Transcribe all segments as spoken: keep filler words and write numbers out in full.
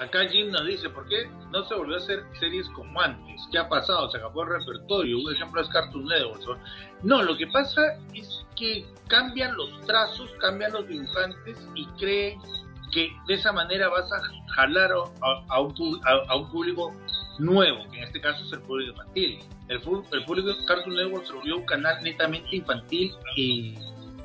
Acá Jim nos dice, ¿por qué no se volvió a hacer series como antes? ¿Qué ha pasado? Se acabó el repertorio. Un ejemplo es Cartoon Network. No, lo que pasa es que cambian los trazos, cambian los dibujantes y creen que de esa manera vas a jalar a, a, un, a, a un público nuevo, que en este caso es el público infantil. El, el público de Cartoon Network se volvió un canal netamente infantil y,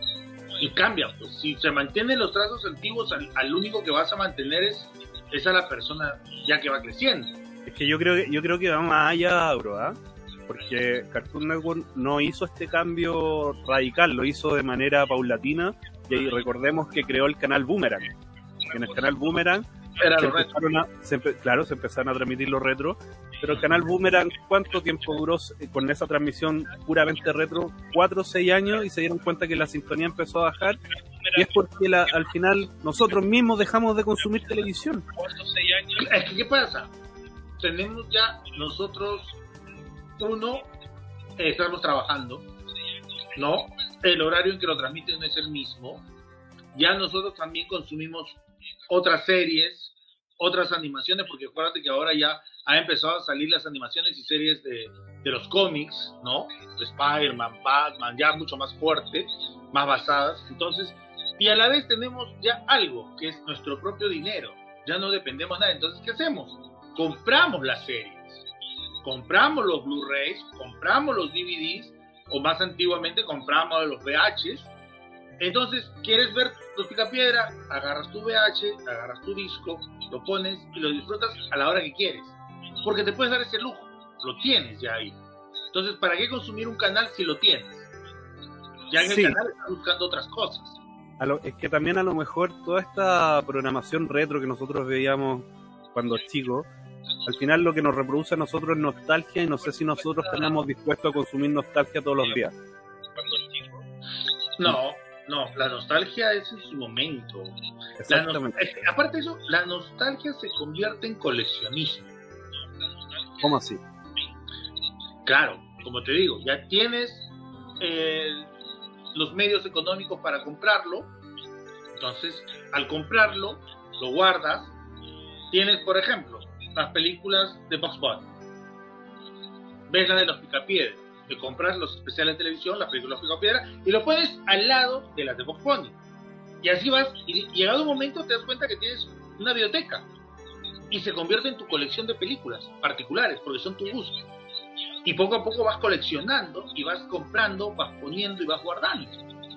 y cambia. Pues si se mantienen los trazos antiguos, al, al único que vas a mantener es, es a la persona ya que va creciendo. Es que yo creo que, yo creo que va más allá, bro, ¿eh? Porque Cartoon Network no hizo este cambio radical, lo hizo de manera paulatina, y ahí recordemos que creó el canal Boomerang. En el canal Boomerang Era se lo empezaron a, se empe- claro, se empezaron a transmitir los retro, pero el canal Boomerang, ¿cuánto tiempo duró con esa transmisión puramente retro? Cuatro o seis años, y se dieron cuenta que la sintonía empezó a bajar, y es porque la, al final nosotros mismos dejamos de consumir televisión. Es que, ¿qué pasa? Tenemos ya nosotros, uno, eh, estamos trabajando, ¿no? El horario en que lo transmiten no es el mismo. Ya nosotros también consumimos otras series, otras animaciones, porque acuérdate que ahora ya han empezado a salir las animaciones y series de, de los cómics, ¿no? De Spider-Man, Batman, ya mucho más fuertes, más basadas. Entonces, y a la vez tenemos ya algo, que es nuestro propio dinero. Ya no dependemos de nada. Entonces, ¿qué hacemos? Compramos las series, compramos los Blu-rays, compramos los D V Ds, o más antiguamente compramos los V Hs. Entonces, ¿quieres ver los Picapiedra? Agarras tu V H, agarras tu disco, lo pones y lo disfrutas a la hora que quieres. Porque te puedes dar ese lujo, lo tienes ya ahí. Entonces, ¿para qué consumir un canal si lo tienes? Ya en Sí. el canal estás buscando otras cosas. A lo, es que también a lo mejor toda esta programación retro que nosotros veíamos cuando chicos, al final lo que nos reproduce a nosotros es nostalgia, y no sé si nosotros estamos dispuestos a consumir nostalgia todos los días. No, no, la nostalgia es en su momento. La Exactamente. no- es que, aparte de eso, la nostalgia se convierte en coleccionismo. ¿Cómo así? Claro, como te digo, ya tienes eh, los medios económicos para comprarlo. Entonces, al comprarlo, lo guardas. Tienes, por ejemplo, las películas de Bugs Bunny. Ves la de los Picapiedra. Te compras los especiales de televisión, las películas de Picapiedra, y lo pones al lado de las de Bugs Bunny. Y así vas, y llegado un momento te das cuenta que tienes una biblioteca. Y se convierte en tu colección de películas particulares, porque son tu gusto. Y poco a poco vas coleccionando, y vas comprando, vas poniendo y vas guardando.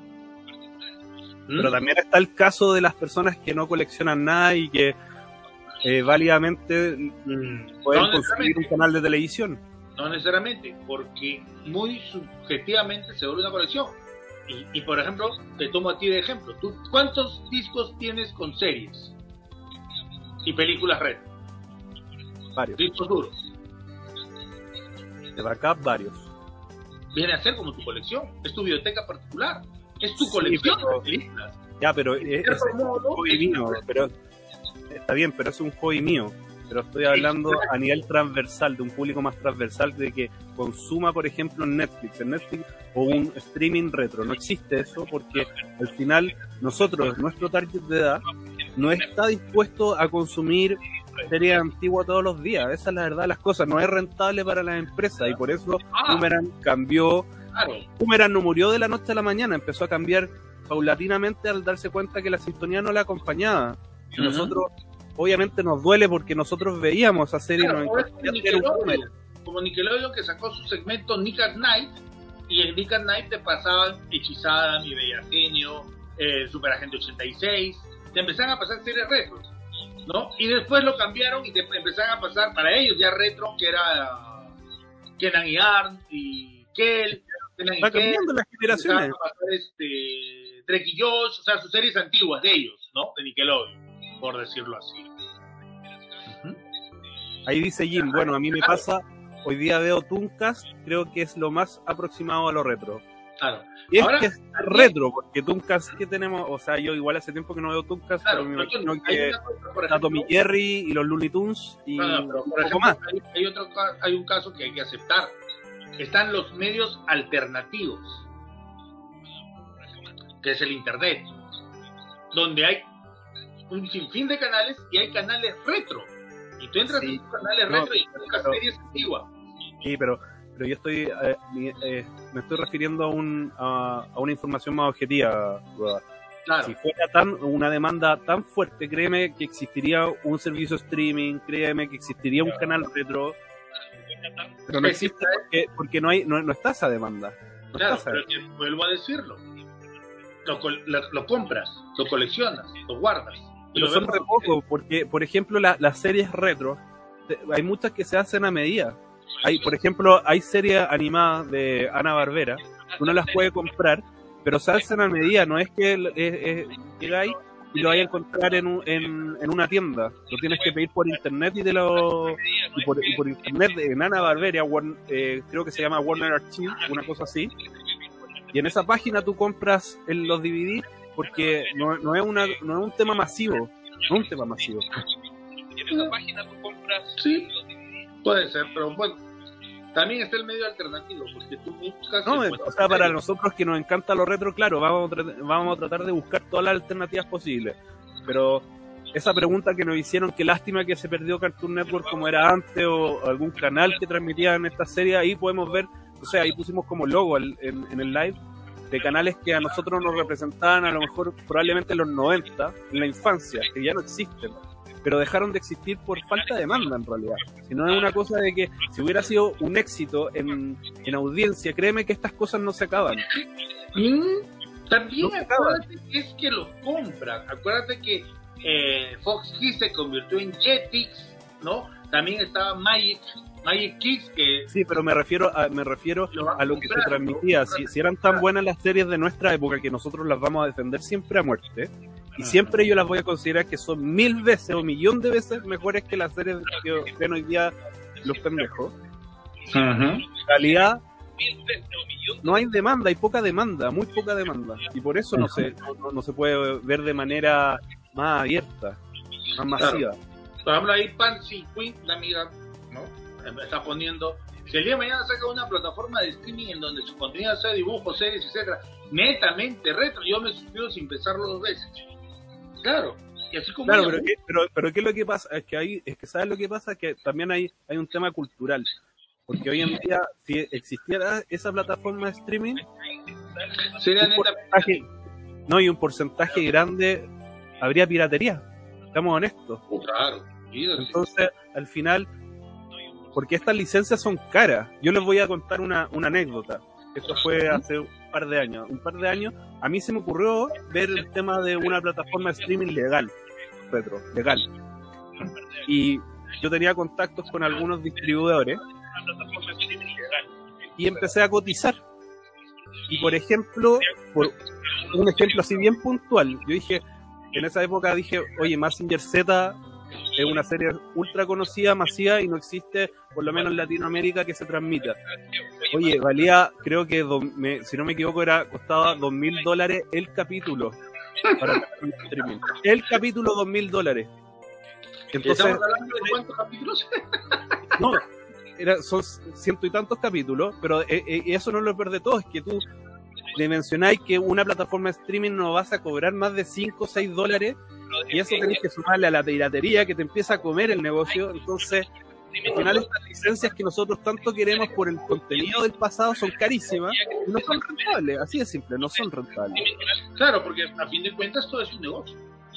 Pero ¿Mm? también está el caso de las personas que no coleccionan nada y que eh, válidamente mm, pueden No consumir un necesariamente. canal de televisión. No necesariamente, porque muy subjetivamente se vuelve una colección. Y, y por ejemplo, te tomo a ti de ejemplo. ¿Tú cuántos discos tienes con series y películas red? Varios. Discos duros. De backup, varios. Viene a ser como tu colección. Es tu biblioteca particular. Es tu Sí, colección pero- de películas. Ya, pero es, De es cierto un modo, hobby es mío. una- Pero está bien, pero es un hobby mío. Pero estoy hablando a nivel transversal, de un público más transversal, de que consuma, por ejemplo, en Netflix, en Netflix o un streaming retro. No existe eso, porque al final nosotros, nuestro target de edad, no está dispuesto a consumir series antiguas todos los días. Esa es la verdad de las cosas. No es rentable para las empresas, y por eso Ah. Boomerang cambió. Claro. Boomerang no murió de la noche a la mañana, empezó a cambiar paulatinamente al darse cuenta que la sintonía no la acompañaba. Y Ujú. nosotros, obviamente nos duele porque nosotros veíamos esa serie Claro, y nos ahora es encantaba como ver un Nickelodeon, Boomerang. como Nickelodeon, que sacó su segmento Nick at Night, y en Nick at Night te pasaban Hechizada, Mi Bella Genio, eh, Super Agente ochenta y seis, te empezaban a pasar series retro, ¿no? Y después lo cambiaron y te empezaban a pasar para ellos ya retro, que era Kenan y Arn y Kel, Kenan y Va Kel, cambiando las generaciones. empezaban a pasar este, Drake y Josh, o sea, sus series antiguas de ellos, ¿no? De Nickelodeon, por decirlo así. Ujú. Ahí dice Jim, bueno, a mí me pasa, hoy día veo Tooncast, creo que es lo más aproximado a lo retro. Claro. Y es Ahora, que es retro, porque Tooncast que tenemos, o sea, yo igual hace tiempo que no veo Tooncast, claro, pero me pero imagino hay que una cosa, por está ejemplo, Tommy Jerry y los Looney Tunes y no, no, pero, un por poco ejemplo, más. hay, hay otro, ca- hay un caso que hay que aceptar. Están los medios alternativos, que es el internet, donde hay un sinfín de canales y hay canales retro. Y tú entras Sí. en los canales No, retro y buscas pero- series antiguas. Sí, pero, pero yo estoy, eh, mi- eh, me estoy refiriendo a, un, a, a una información más objetiva, Rueda. Claro. Si fuera tan una demanda tan fuerte, créeme que existiría un servicio streaming, créeme que existiría un canal retro, pero no Es que existe porque, porque no hay no, no está esa demanda. No Claro, está esa pero que vuelvo a decirlo. Lo, col- lo, lo compras, lo coleccionas, lo guardas. y Pero lo son ves- re poco, porque, por ejemplo, la- las series retro, te- hay muchas que se hacen a medida. Hay, por ejemplo, hay series animadas de Hanna-Barbera, uno las puede comprar, pero se hacen a medida, no es que eh, eh, llegáis y lo vayas a encontrar en, un- en, en una tienda, lo tienes que pedir por internet y, te lo, y, por, y por internet en Hanna-Barbera, Warn- eh, creo que se llama Warner Archive, una cosa así, y en esa página tú compras el- los D V D porque no, no, es una, no es un tema masivo, no es un tema masivo. Sí, puede ser, pero bueno. También está el medio alternativo, porque tú buscas... No, el- o sea, para nosotros que nos encanta lo retro, claro, vamos a, tra- vamos a tratar de buscar todas las alternativas posibles. Pero esa pregunta que nos hicieron, qué lástima que se perdió Cartoon Network como era antes, o algún canal que transmitía en esta serie, ahí podemos ver, o sea, ahí pusimos como logo al- en, en el live, de canales que a nosotros nos representaban a lo mejor probablemente en los noventa, en la infancia, que ya no existen, pero dejaron de existir por falta de demanda en realidad. Si no es una cosa de que si hubiera sido un éxito en, en audiencia, créeme que estas cosas no se acaban. Mm, También No se acaba. acuérdate que es que los compran. Acuérdate que eh, Fox Kids se convirtió en Jetix, ¿no? También estaba Magic, Magic Kids, que Sí, pero me refiero a, me refiero lo van a lo que se comprar, transmitía. lo- Si, si eran tan buenas las series de nuestra época que nosotros las vamos a defender siempre a muerte, y siempre yo las voy a considerar que son mil veces o millón de veces mejores que las series que ven hoy día los pendejos. Ujú. En realidad, no hay demanda, hay poca demanda, muy poca demanda. Y por eso no se, no, no se puede ver de manera más abierta, más masiva. Por ejemplo, ahí Pansy Queen, la amiga, ¿no? Me está poniendo. Si el día de mañana saca una plataforma de streaming en donde su contenido sea dibujos, series, etcétera, netamente retro, yo me suscribo sin pensarlo dos veces. Claro, y así como. Claro, ella, pero, ¿qué, pero, pero ¿qué es lo que pasa? Es que hay, es que ¿sabes lo que pasa? Que también hay, hay un tema cultural. Porque hoy en día, si existiera esa plataforma de streaming, sería un neta. porcentaje, no, y un porcentaje grande habría piratería. Estamos honestos. Oh, claro. Sí, sí. Entonces, al final, porque estas licencias son caras. Yo les voy a contar una, una anécdota. Esto fue hace un par de años. Un par de años, a mí se me ocurrió ver el tema de una plataforma de streaming legal, retro, legal. Y yo tenía contactos con algunos distribuidores y empecé a cotizar. Y por ejemplo, por un ejemplo así bien puntual, yo dije, en esa época dije, oye, Mazinger Z es una serie ultra conocida, masiva, y no existe, por lo menos en Latinoamérica, que se transmita. Oye, valía, creo que, do, me, si no me equivoco, era costaba dos mil dólares el capítulo. Para el streaming. El capítulo, dos mil dólares. Entonces, ¿Estamos hablando de cuántos capítulos? no, era, son ciento y tantos capítulos, pero eh, eh, eso no es lo peor de todo, es que tú le mencionáis que una plataforma de streaming no vas a cobrar más de cinco o seis dólares, y eso tenés que sumarle a la piratería que te empieza a comer el negocio. Entonces, al final estas licencias que nosotros tanto queremos por el contenido del pasado son carísimas y no son rentables, así de simple, no son rentables. Claro, porque a fin de cuentas todo es un negocio.